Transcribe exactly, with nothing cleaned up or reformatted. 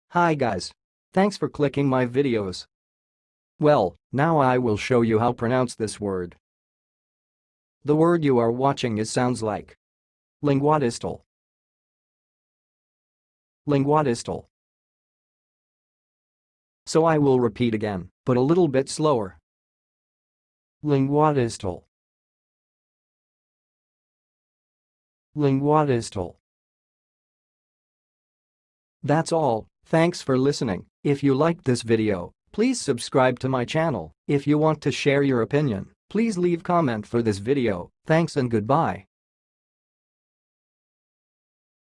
Hi guys. Thanks for clicking my videos. Well, now I will show you how to pronounce this word. The word you are watching is sounds like linguodistal. Linguodistal. So I will repeat again, but a little bit slower. Linguodistal. Linguodistal. That's all. Thanks for listening. If you liked this video, please subscribe to my channel. If you want to share your opinion, please leave comment for this video. Thanks and goodbye.